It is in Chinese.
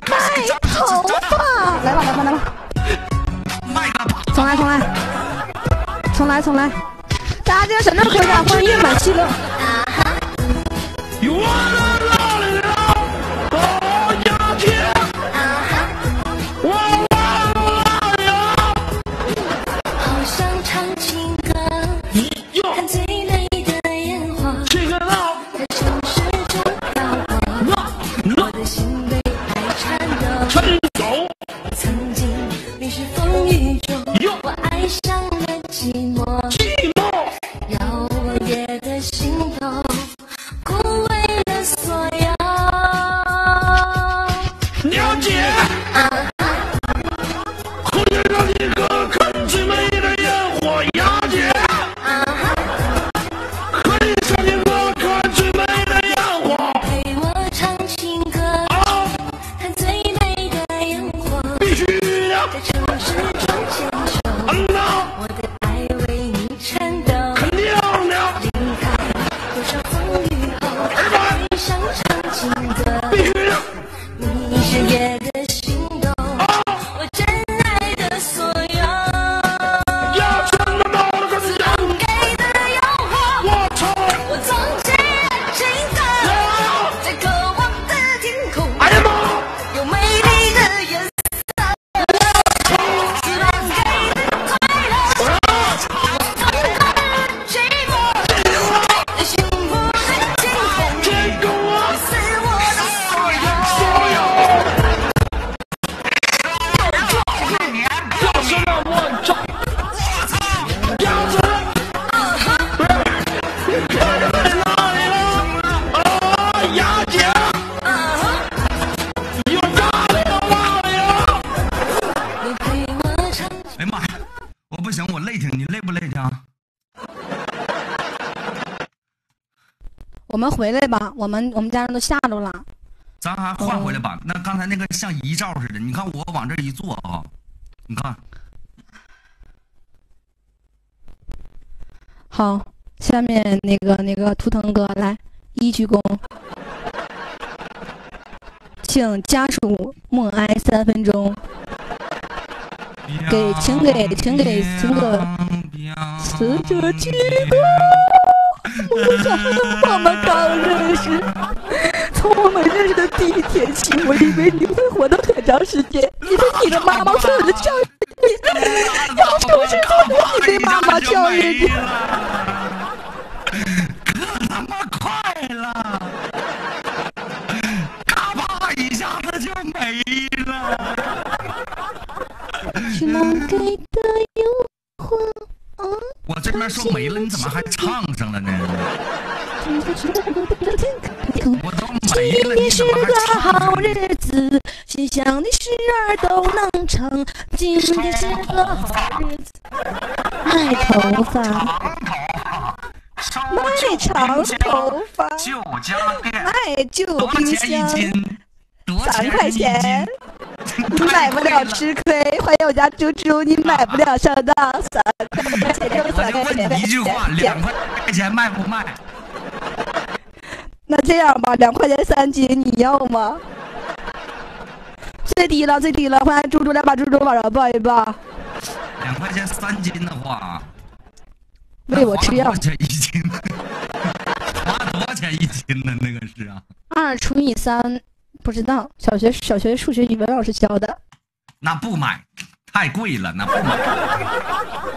头发，来吧来吧来吧，重来，大家这个省着回答，欢迎满希乐。我们回来吧，我们家人都吓着了。 咱还换回来吧。那刚才那个像遗照似的，你看我往这一坐啊，你看。 好，下面那个图腾哥来一鞠躬，请家属默哀3分钟。请给死者鞠躬。我们刚认识，从我们认识的第一天起，我以为你会活得很长时间，因为你的妈妈所有的教育你，要重视做你对妈妈教育你。 可他妈快了，嘎巴一下子就没了。 是梦给的诱惑。 我这边说没了，你怎么还唱上了呢？我都没了， 今天是个好日子，心想的事儿都能成。今天是个好日子，卖头发，卖长头发， 旧家店， 卖旧冰箱，3块钱。你买不了吃亏，欢迎我家猪猪，你买不了上当，3块钱就3块钱。 我就问你一句话，2块钱卖不卖？ 那这样吧，2块钱3斤，你要吗？最低了，欢迎猪猪来把猪猪往上抱一抱。 2块钱3斤的话， 喂我吃药。 多少钱1斤？花多少钱1斤呢？那个是啊。 2除以3。不知道，小学数学语文老师教的。 那不买，太贵了，那不买。